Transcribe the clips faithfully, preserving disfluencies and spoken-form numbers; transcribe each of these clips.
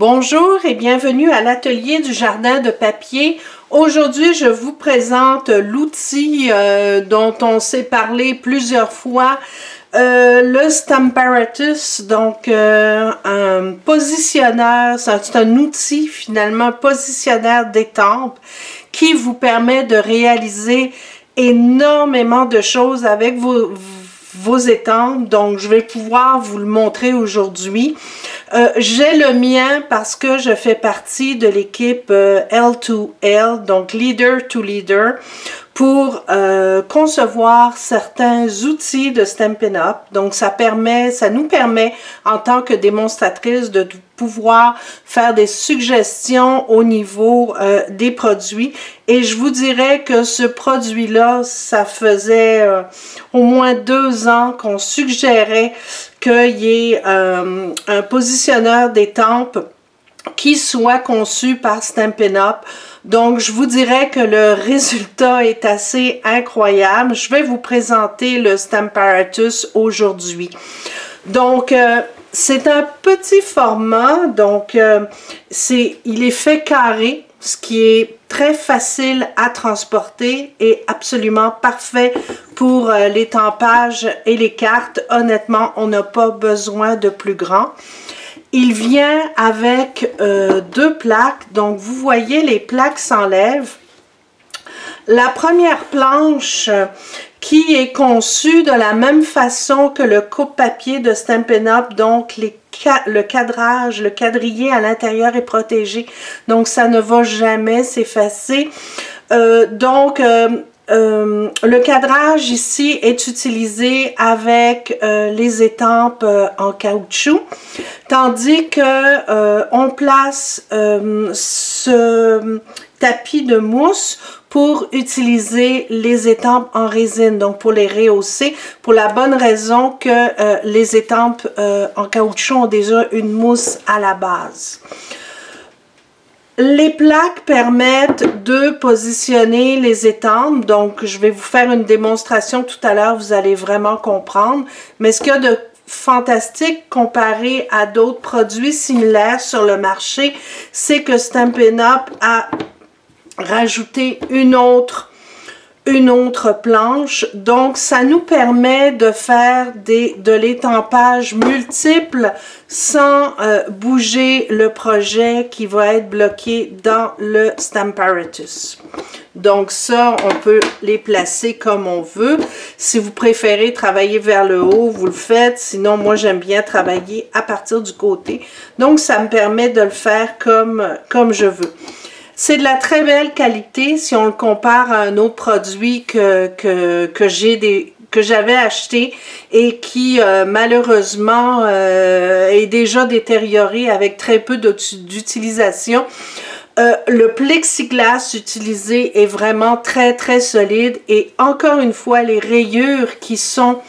Bonjour et bienvenue à l'atelier du jardin de papier. Aujourd'hui, je vous présente l'outil euh, dont on s'est parlé plusieurs fois, euh, le Stamparatus, donc euh, un positionneur, c'est un outil finalement positionnaire d'étampes qui vous permet de réaliser énormément de choses avec vos, vos étampes. Donc, je vais pouvoir vous le montrer aujourd'hui. Euh, j'ai le mien parce que je fais partie de l'équipe euh, L deux L, donc Leader to Leader, pour euh, concevoir certains outils de Stampin' Up. Donc, ça permet, ça nous permet, en tant que démonstratrice, de pouvoir faire des suggestions au niveau euh, des produits. Et je vous dirais que ce produit-là, ça faisait euh, au moins deux ans qu'on suggérait qu'il y ait euh, un positionneur d'étampes qui soit conçu par Stampin' Up. Donc, je vous dirais que le résultat est assez incroyable. Je vais vous présenter le Stamparatus aujourd'hui. Donc, euh, c'est un petit format, donc euh, c'est, il est fait carré, ce qui est très facile à transporter et absolument parfait pour euh, l'étampage et les cartes. Honnêtement, on n'a pas besoin de plus grand. Il vient avec euh, deux plaques, donc vous voyez les plaques s'enlèvent. La première planche qui est conçue de la même façon que le coupe-papier de Stampin' Up, donc les ca le cadrage, le quadrillé à l'intérieur est protégé, donc ça ne va jamais s'effacer. Euh, donc, euh, Euh, le cadrage ici est utilisé avec euh, les étampes euh, en caoutchouc, tandis que euh, on place euh, ce tapis de mousse pour utiliser les étampes en résine, donc pour les rehausser, pour la bonne raison que euh, les étampes euh, en caoutchouc ont déjà une mousse à la base. Les plaques permettent de positionner les étampes, donc je vais vous faire une démonstration tout à l'heure, vous allez vraiment comprendre. Mais ce qu'il y a de fantastique comparé à d'autres produits similaires sur le marché, c'est que Stampin' Up a rajouté une autre une autre planche, donc ça nous permet de faire des, de l'étampage multiple sans euh, bouger le projet qui va être bloqué dans le Stamparatus. Donc ça, on peut les placer comme on veut. Si vous préférez travailler vers le haut, vous le faites. Sinon, moi, j'aime bien travailler à partir du côté. Donc, ça me permet de le faire comme, comme je veux. C'est de la très belle qualité si on le compare à un autre produit que, que, que j'ai des que j'avais acheté et qui euh, malheureusement euh, est déjà détérioré avec très peu d'utilisation. Euh, le plexiglas utilisé est vraiment très très solide et encore une fois les rayures qui sont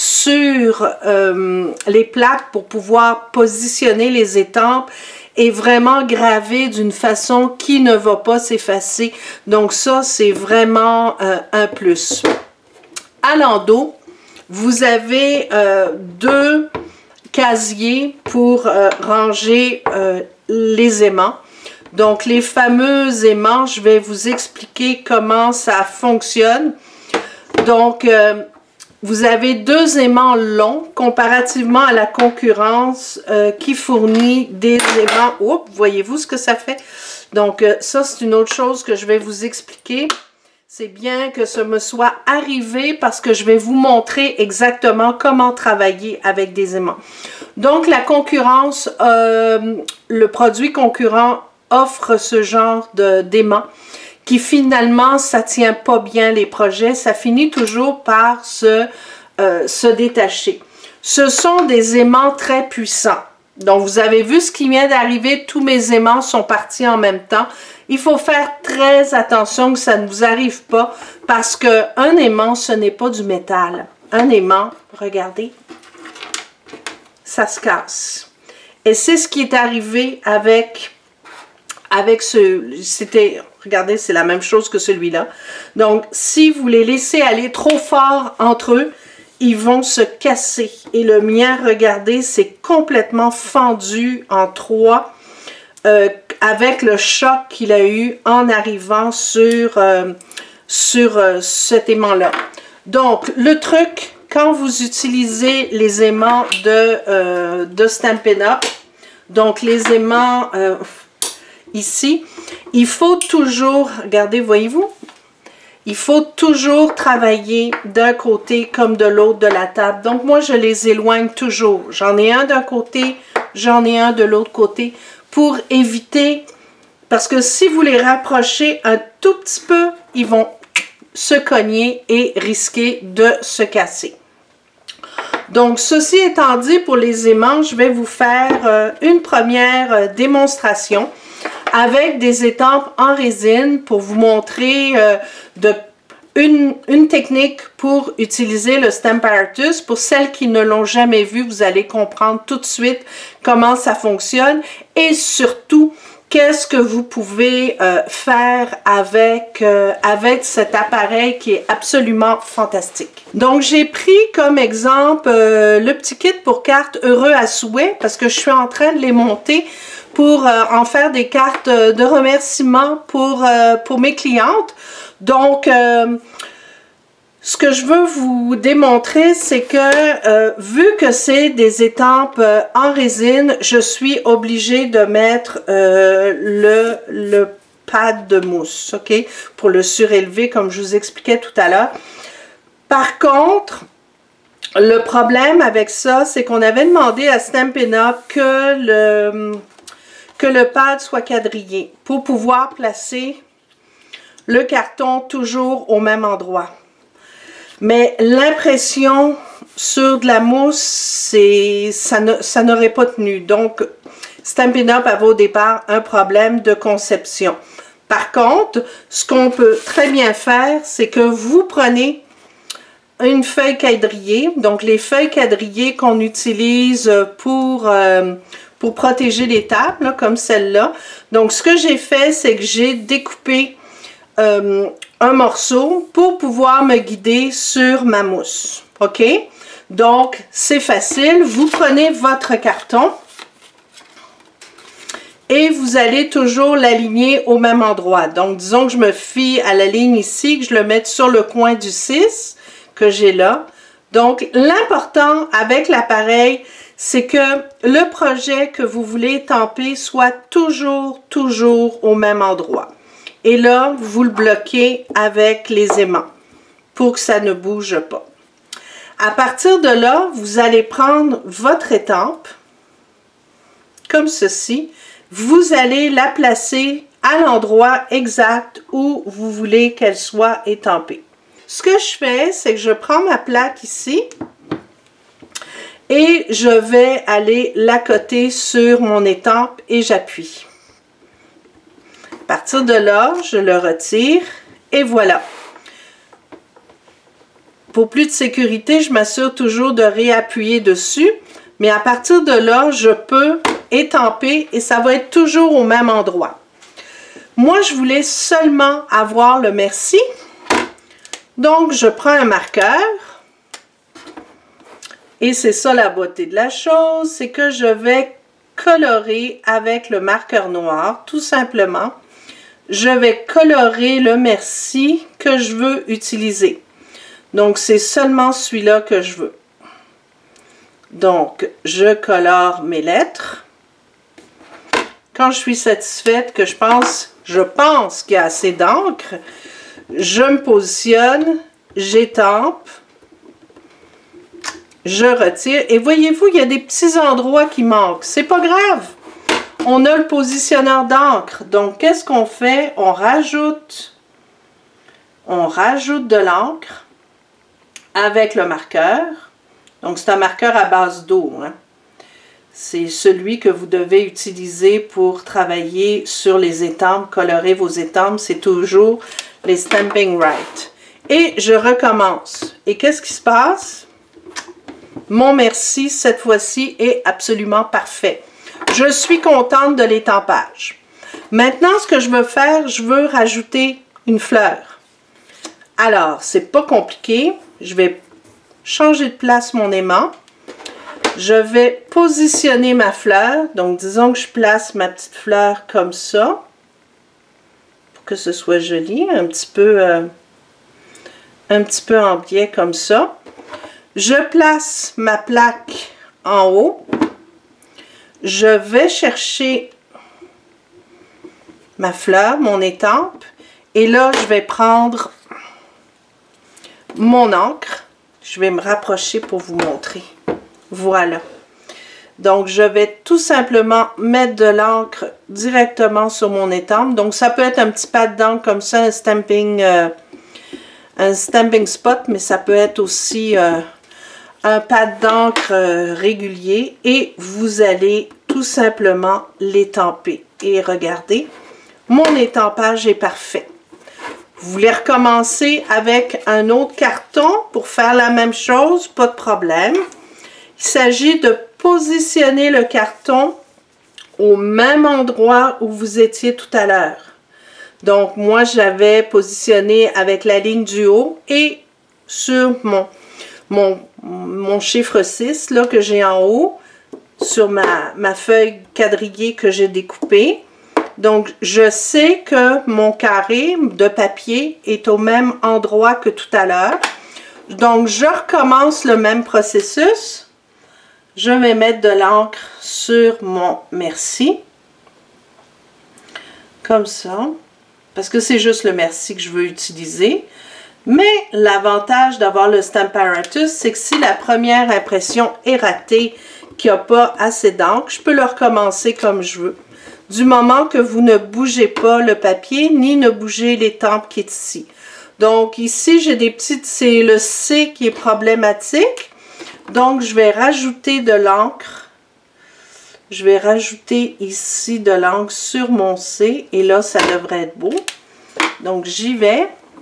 sur euh, les plaques pour pouvoir positionner les étampes est vraiment gravé d'une façon qui ne va pas s'effacer. Donc ça, c'est vraiment euh, un plus. À l'endos, vous avez euh, deux casiers pour euh, ranger euh, les aimants. Donc les fameux aimants, je vais vous expliquer comment ça fonctionne. Donc, euh, vous avez deux aimants longs comparativement à la concurrence euh, qui fournit des aimants. Oups, voyez-vous ce que ça fait? Donc euh, ça, c'est une autre chose que je vais vous expliquer. C'est bien que ce me soit arrivé parce que je vais vous montrer exactement comment travailler avec des aimants. Donc la concurrence, euh, le produit concurrent offre ce genre d'aimants qui finalement, ça tient pas bien les projets, ça finit toujours par se, euh, se détacher. Ce sont des aimants très puissants. Donc, vous avez vu ce qui vient d'arriver, tous mes aimants sont partis en même temps. Il faut faire très attention que ça ne vous arrive pas parce qu'un aimant, ce n'est pas du métal. Un aimant, regardez, ça se casse. Et c'est ce qui est arrivé avec, avec ce... C'était... Regardez, c'est la même chose que celui-là. Donc, si vous les laissez aller trop fort entre eux, ils vont se casser. Et le mien, regardez, c'est complètement fendu en trois. euh, avec le choc qu'il a eu en arrivant sur, euh, sur euh, cet aimant-là. Donc, le truc, quand vous utilisez les aimants de, euh, de Stampin' Up!, donc les aimants euh, ici, il faut toujours, regardez, voyez-vous, il faut toujours travailler d'un côté comme de l'autre de la table. Donc, moi, je les éloigne toujours. J'en ai un d'un côté, j'en ai un de l'autre côté pour éviter, parce que si vous les rapprochez un tout petit peu, ils vont se cogner et risquer de se casser. Donc, ceci étant dit, pour les aimants, je vais vous faire euh, une première euh, démonstration avec des étampes en résine pour vous montrer euh, de, une, une technique pour utiliser le Stamparatus. Pour celles qui ne l'ont jamais vu, vous allez comprendre tout de suite comment ça fonctionne et surtout, qu'est-ce que vous pouvez euh, faire avec, euh, avec cet appareil qui est absolument fantastique. Donc, j'ai pris comme exemple euh, le petit kit pour cartes Heureux à souhait parce que je suis en train de les monter pour euh, en faire des cartes de remerciement pour, euh, pour mes clientes. Donc, euh, ce que je veux vous démontrer, c'est que euh, vu que c'est des étampes euh, en résine, je suis obligée de mettre euh, le, le pad de mousse, ok, pour le surélever comme je vous expliquais tout à l'heure. Par contre, le problème avec ça, c'est qu'on avait demandé à Stampin' Up! que le, que le pad soit quadrillé pour pouvoir placer le carton toujours au même endroit. Mais l'impression sur de la mousse, c'est ça ne, ça n'aurait pas tenu. Donc, Stampin' Up! Avait au départ un problème de conception. Par contre, ce qu'on peut très bien faire, c'est que vous prenez une feuille quadrillée. Donc, les feuilles quadrillées qu'on utilise pour, euh, pour protéger les tables, là, comme celle-là. Donc, ce que j'ai fait, c'est que j'ai découpé euh, un morceau pour pouvoir me guider sur ma mousse. OK? Donc, c'est facile. Vous prenez votre carton et vous allez toujours l'aligner au même endroit. Donc, disons que je me fie à la ligne ici, que je le mette sur le coin du six que j'ai là. Donc, l'important avec l'appareil, c'est que le projet que vous voulez étamper soit toujours, toujours au même endroit. Et là, vous le bloquez avec les aimants pour que ça ne bouge pas. À partir de là, vous allez prendre votre étampe, comme ceci. Vous allez la placer à l'endroit exact où vous voulez qu'elle soit étampée. Ce que je fais, c'est que je prends ma plaque ici et je vais aller l'accoter sur mon étampe et j'appuie. À partir de là, je le retire et voilà. Pour plus de sécurité, je m'assure toujours de réappuyer dessus, mais à partir de là, je peux étamper et ça va être toujours au même endroit. Moi, je voulais seulement avoir le merci. Donc, je prends un marqueur et c'est ça la beauté de la chose, c'est que je vais colorer avec le marqueur noir, tout simplement. Je vais colorer le merci que je veux utiliser. Donc, c'est seulement celui-là que je veux. Donc, je colore mes lettres. Quand je suis satisfaite que je pense, je pense qu'il y a assez d'encre, je me positionne, j'étampe, je retire. Et voyez-vous, il y a des petits endroits qui manquent. C'est pas grave. On a le positionneur d'encre. Donc, qu'est-ce qu'on fait? On rajoute, on rajoute de l'encre avec le marqueur. Donc, c'est un marqueur à base d'eau, hein. C'est celui que vous devez utiliser pour travailler sur les étampes, colorer vos étampes. C'est toujours les Stampin' Right. Et je recommence. Et qu'est-ce qui se passe? Mon merci, cette fois-ci, est absolument parfait. Je suis contente de l'étampage. Maintenant, ce que je veux faire, je veux rajouter une fleur. Alors, c'est pas compliqué. Je vais changer de place mon aimant. Je vais positionner ma fleur. Donc, disons que je place ma petite fleur comme ça. Pour que ce soit joli. Un petit peu, euh, un petit peu en biais comme ça. Je place ma plaque en haut. Je vais chercher ma fleur, mon étampe. Et là, je vais prendre mon encre. Je vais me rapprocher pour vous montrer. Voilà. Donc, je vais tout simplement mettre de l'encre directement sur mon étampe. Donc, ça peut être un petit pad d'encre comme ça, un stamping, euh, un stamping spot, mais ça peut être aussi euh, un pad d'encre euh, régulier. Et vous allez tout simplement l'étamper. Et regardez, mon étampage est parfait. Vous voulez recommencer avec un autre carton pour faire la même chose, pas de problème. Il s'agit de positionner le carton au même endroit où vous étiez tout à l'heure. Donc, moi, j'avais positionné avec la ligne du haut et sur mon, mon, mon chiffre six là, que j'ai en haut, sur ma, ma feuille quadrillée que j'ai découpée. Donc, je sais que mon carré de papier est au même endroit que tout à l'heure. Donc, je recommence le même processus. Je vais mettre de l'encre sur mon merci. Comme ça. Parce que c'est juste le merci que je veux utiliser. Mais l'avantage d'avoir le Stamparatus, c'est que si la première impression est ratée, qu'il n'y a pas assez d'encre, je peux le recommencer comme je veux. Du moment que vous ne bougez pas le papier, ni ne bougez l'étampe qui est ici. Donc ici, j'ai des petites, c'est le C qui est problématique. Donc je vais rajouter de l'encre. Je vais rajouter ici de l'encre sur mon C. Et là, ça devrait être beau. Donc j'y vais.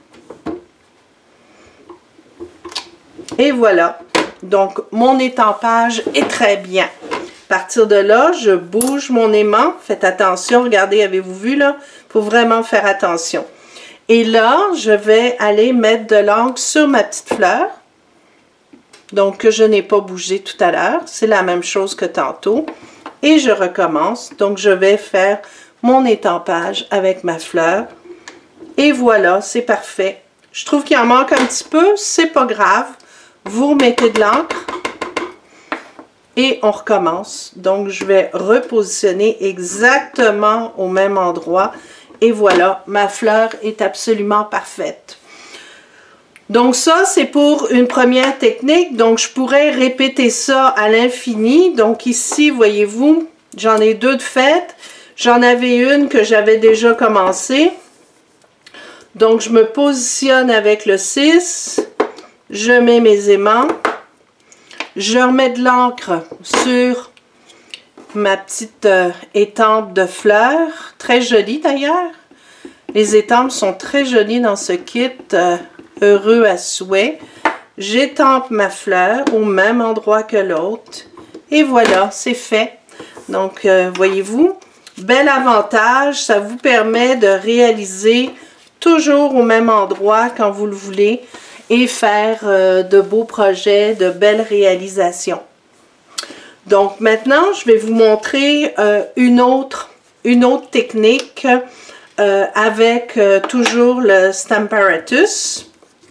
Et voilà. Donc mon étampage est très bien. À partir de là, je bouge mon aimant. Faites attention, regardez, avez-vous vu là? Il faut vraiment faire attention. Et là, je vais aller mettre de l'encre sur ma petite fleur. Donc, que je n'ai pas bougé tout à l'heure. C'est la même chose que tantôt. Et je recommence. Donc, je vais faire mon étampage avec ma fleur. Et voilà, c'est parfait. Je trouve qu'il en manque un petit peu. C'est pas grave. Vous remettez de l'encre. Et on recommence. Donc, je vais repositionner exactement au même endroit. Et voilà, ma fleur est absolument parfaite. Donc, ça, c'est pour une première technique. Donc, je pourrais répéter ça à l'infini. Donc, ici, voyez-vous, j'en ai deux de faites. J'en avais une que j'avais déjà commencé. Donc, je me positionne avec le six. Je mets mes aimants. Je remets de l'encre sur ma petite euh, étampe de fleurs. Très jolie d'ailleurs. Les étampes sont très jolies dans ce kit. Euh, heureux à souhait. J'étampe ma fleur au même endroit que l'autre. Et voilà, c'est fait. Donc, euh, voyez-vous, bel avantage. Ça vous permet de réaliser toujours au même endroit quand vous le voulez. Et faire euh, de beaux projets, de belles réalisations. Donc maintenant, je vais vous montrer euh, une, autre, une autre technique euh, avec euh, toujours le Stamparatus.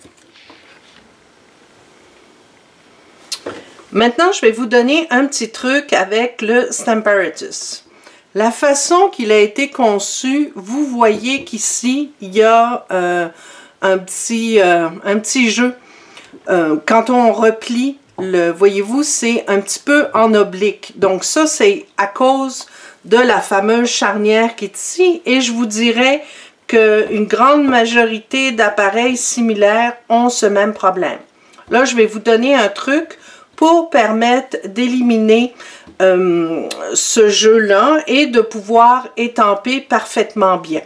Maintenant, je vais vous donner un petit truc avec le Stamparatus. La façon qu'il a été conçu, vous voyez qu'ici, il y a... Euh, Un petit, euh, un petit jeu. Euh, quand on replie, le, voyez-vous, c'est un petit peu en oblique. Donc ça, c'est à cause de la fameuse charnière qui est ici. Et je vous dirais qu'une grande majorité d'appareils similaires ont ce même problème. Là, je vais vous donner un truc pour permettre d'éliminer euh, ce jeu-là et de pouvoir étamper parfaitement bien.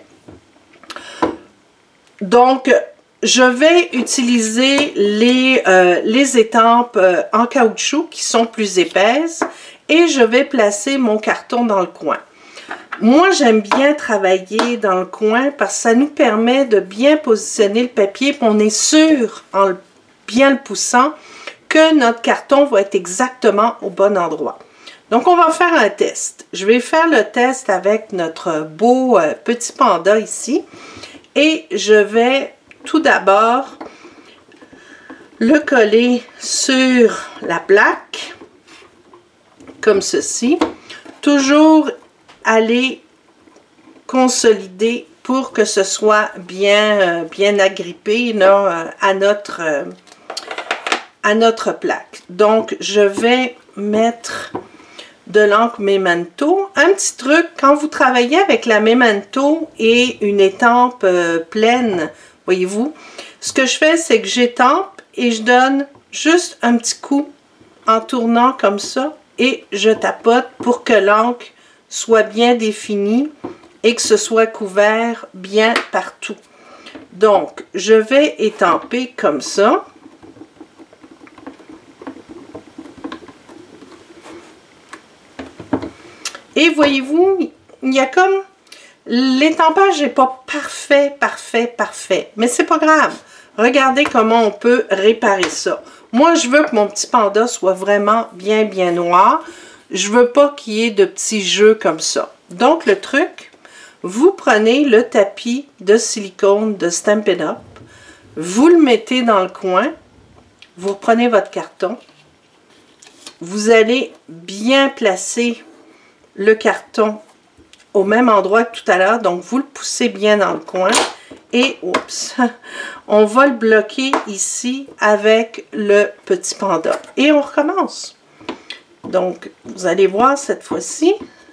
Donc, je vais utiliser les, euh, les étampes euh, en caoutchouc qui sont plus épaisses et je vais placer mon carton dans le coin. Moi, j'aime bien travailler dans le coin parce que ça nous permet de bien positionner le papier et on est sûr, en bien le poussant, que notre carton va être exactement au bon endroit. Donc, on va faire un test. Je vais faire le test avec notre beau euh, petit panda ici. Et je vais tout d'abord le coller sur la plaque, comme ceci. Toujours aller consolider pour que ce soit bien, euh, bien agrippé là, euh, à, notre, euh, à notre plaque. Donc, je vais mettre de l'encre Memento. Un petit truc, quand vous travaillez avec la Memento et une étampe euh, pleine, voyez-vous, ce que je fais, c'est que j'étampe et je donne juste un petit coup en tournant comme ça et je tapote pour que l'encre soit bien définie et que ce soit couvert bien partout. Donc, je vais étamper comme ça. Et voyez-vous, il y a comme... L'étampage n'est pas parfait, parfait, parfait. Mais c'est pas grave. Regardez comment on peut réparer ça. Moi, je veux que mon petit panda soit vraiment bien, bien noir. Je veux pas qu'il y ait de petits jeux comme ça. Donc, le truc, vous prenez le tapis de silicone de Stampin' Up. Vous le mettez dans le coin. Vous reprenez votre carton. Vous allez bien placer le carton au même endroit que tout à l'heure. Donc, vous le poussez bien dans le coin. Et, oups, on va le bloquer ici avec le petit panda. Et on recommence. Donc, vous allez voir cette fois-ci,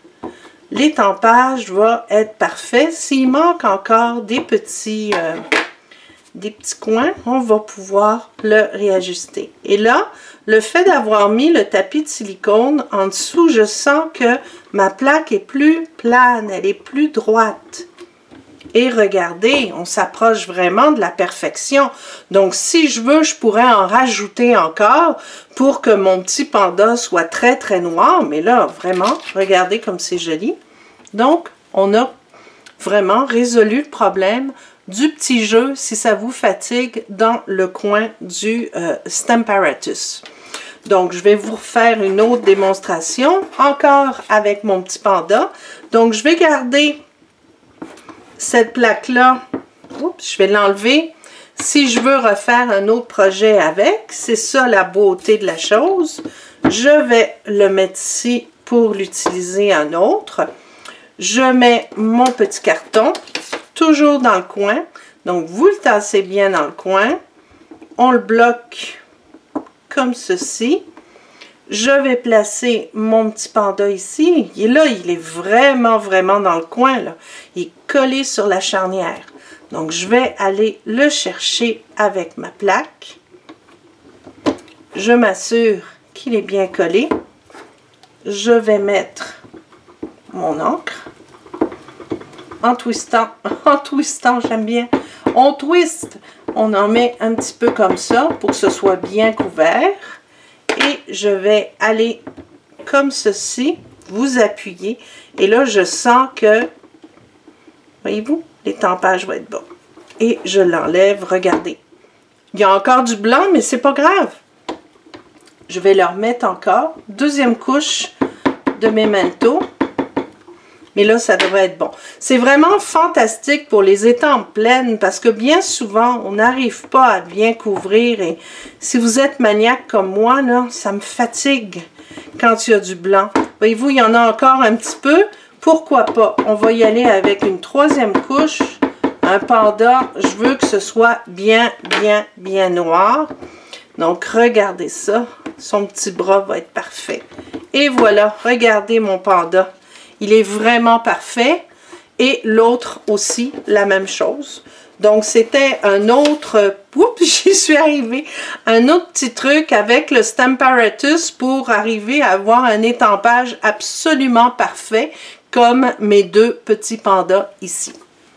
l'étampage va être parfait. S'il manque encore des petits, euh, des petits coins, on va pouvoir le réajuster. Et là, le fait d'avoir mis le tapis de silicone en dessous, je sens que ma plaque est plus plane, elle est plus droite. Et regardez, on s'approche vraiment de la perfection. Donc, si je veux, je pourrais en rajouter encore pour que mon petit panda soit très, très noir. Mais là, vraiment, regardez comme c'est joli. Donc, on a vraiment résolu le problème du petit jeu, si ça vous fatigue, dans le coin du euh, Stamparatus. Donc, je vais vous faire une autre démonstration, encore avec mon petit panda. Donc, je vais garder cette plaque-là. Oups, je vais l'enlever. Si je veux refaire un autre projet avec, c'est ça la beauté de la chose. Je vais le mettre ici pour l'utiliser un autre. Je mets mon petit carton, toujours dans le coin. Donc, vous le tassez bien dans le coin. On le bloque comme ceci. Je vais placer mon petit panda ici. Et là, il est vraiment, vraiment dans le coin, là. Il est collé sur la charnière. Donc, je vais aller le chercher avec ma plaque. Je m'assure qu'il est bien collé. Je vais mettre mon encre. En twistant, en twistant, j'aime bien. On twist. On en met un petit peu comme ça pour que ce soit bien couvert. Et je vais aller comme ceci, vous appuyer. Et là, je sens que, voyez-vous, l'étampage va être bon. Et je l'enlève, regardez. Il y a encore du blanc, mais c'est pas grave. Je vais le remettre encore. Deuxième couche de Memento. Mais là, ça devrait être bon. C'est vraiment fantastique pour les étampes pleines parce que bien souvent, on n'arrive pas à bien couvrir. Et si vous êtes maniaque comme moi, là, ça me fatigue quand il y a du blanc. Voyez-vous, il y en a encore un petit peu. Pourquoi pas? On va y aller avec une troisième couche. Un panda, je veux que ce soit bien, bien, bien noir. Donc, regardez ça. Son petit bras va être parfait. Et voilà, regardez mon panda. Il est vraiment parfait. Et l'autre aussi, la même chose. Donc, c'était un autre... Oups, j'y suis arrivée. Un autre petit truc avec le Stamparatus pour arriver à avoir un étampage absolument parfait comme mes deux petits pandas ici.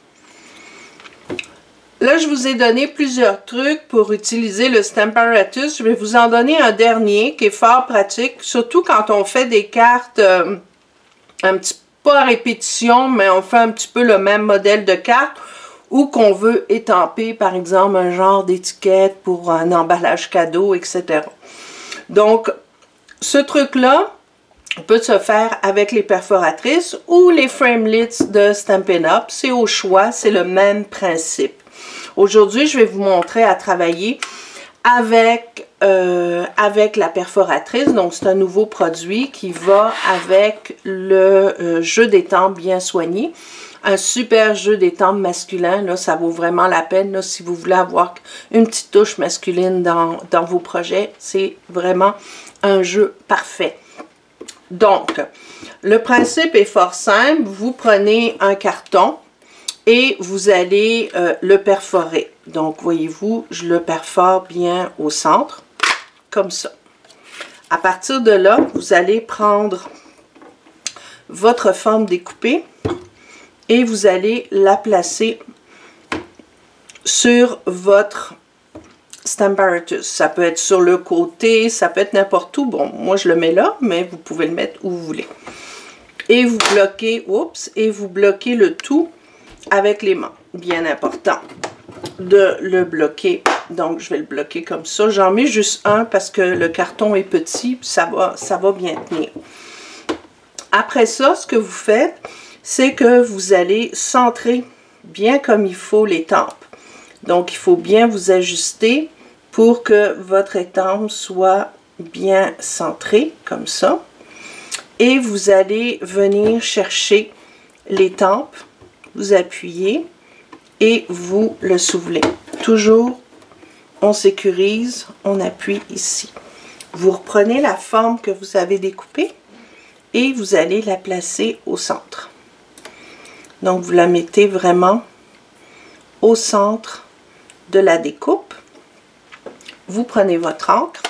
Là, je vous ai donné plusieurs trucs pour utiliser le Stamparatus. Je vais vous en donner un dernier qui est fort pratique, surtout quand on fait des cartes... Euh, un petit peu à répétition, mais on fait un petit peu le même modèle de carte ou qu'on veut étamper, par exemple, un genre d'étiquette pour un emballage cadeau, et cetera. Donc, ce truc-là peut se faire avec les perforatrices ou les framelits de Stampin' Up. C'est au choix, c'est le même principe. Aujourd'hui, je vais vous montrer à travailler avec, euh, avec la perforatrice. Donc, c'est un nouveau produit qui va avec le euh, jeu d'étampes bien soigné. Un super jeu d'étampes masculin, là, ça vaut vraiment la peine. Là, si vous voulez avoir une petite touche masculine dans, dans vos projets, c'est vraiment un jeu parfait. Donc, le principe est fort simple. Vous prenez un carton et vous allez euh, le perforer. Donc, voyez-vous, je le perfore bien au centre, comme ça. À partir de là, vous allez prendre votre forme découpée et vous allez la placer sur votre Stamparatus. Ça peut être sur le côté, ça peut être n'importe où. Bon, moi je le mets là, mais vous pouvez le mettre où vous voulez. Et vous bloquez, oups, et vous bloquez le tout avec les mains. Bien important de le bloquer. Donc je vais le bloquer comme ça. J'en mets juste un parce que le carton est petit, ça va, ça va bien tenir. Après ça, ce que vous faites, c'est que vous allez centrer bien comme il faut l'étampe. Donc, il faut bien vous ajuster pour que votre étampe soit bien centrée, comme ça. Et vous allez venir chercher l'étampe, vous appuyez et vous le soufflez. Toujours, on sécurise, on appuie ici. Vous reprenez la forme que vous avez découpée et vous allez la placer au centre. Donc, vous la mettez vraiment au centre de la découpe. Vous prenez votre encre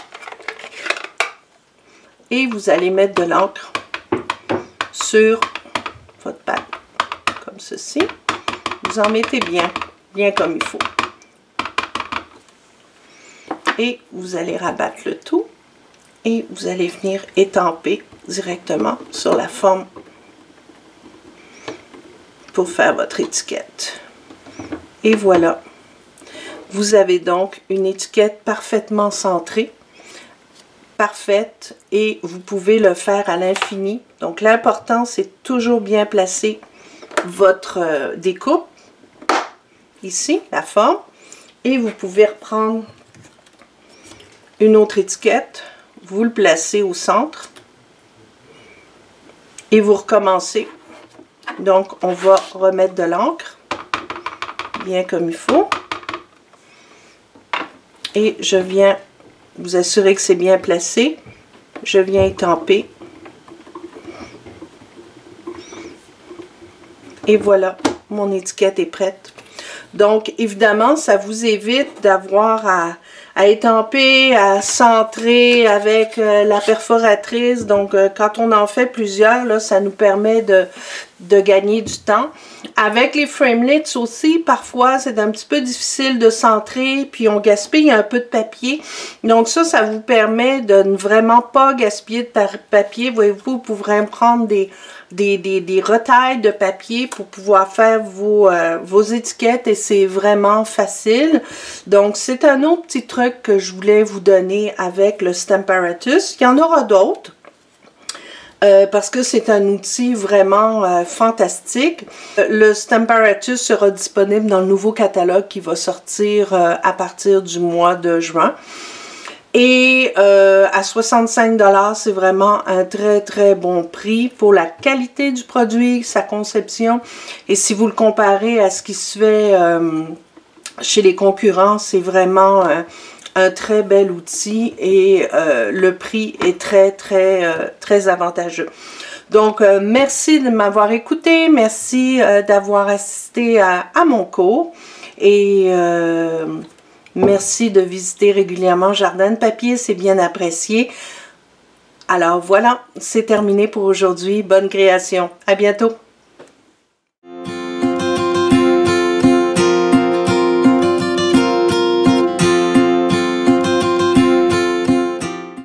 et vous allez mettre de l'encre sur votre pâte, comme ceci. Vous en mettez bien, bien comme il faut. Et vous allez rabattre le tout et vous allez venir étamper directement sur la forme pour faire votre étiquette. Et voilà. Vous avez donc une étiquette parfaitement centrée, parfaite, et vous pouvez le faire à l'infini. Donc l'important, c'est toujours bien placer votre euh, découpe, ici, la forme, et vous pouvez reprendre une autre étiquette, vous le placez au centre, et vous recommencez. Donc on va remettre de l'encre, bien comme il faut. Et je viens vous assurer que c'est bien placé. Je viens étamper. Et voilà, mon étiquette est prête. Donc, évidemment, ça vous évite d'avoir à, à étamper, à centrer avec euh, la perforatrice. Donc, euh, quand on en fait plusieurs, là, ça nous permet de, de gagner du temps. Avec les framelits aussi, parfois, c'est un petit peu difficile de centrer, puis on gaspille un peu de papier. Donc ça, ça vous permet de ne vraiment pas gaspiller de papier. Voyez-vous, vous pourrez prendre des, des, des, des retailles de papier pour pouvoir faire vos, euh, vos étiquettes et c'est vraiment facile. Donc, c'est un autre petit truc que je voulais vous donner avec le Stamparatus. Il y en aura d'autres. Euh, parce que c'est un outil vraiment euh, fantastique. Le Stamparatus sera disponible dans le nouveau catalogue qui va sortir euh, à partir du mois de juin. Et euh, à soixante-cinq dollars, c'est vraiment un très très bon prix pour la qualité du produit, sa conception. Et si vous le comparez à ce qui se fait euh, chez les concurrents, c'est vraiment euh, un très bel outil et euh, le prix est très très euh, très avantageux. Donc euh, merci de m'avoir écouté, merci euh, d'avoir assisté à, à mon cours et euh, merci de visiter régulièrement Jardin de Papier, c'est bien apprécié. Alors voilà, c'est terminé pour aujourd'hui. Bonne création. À bientôt.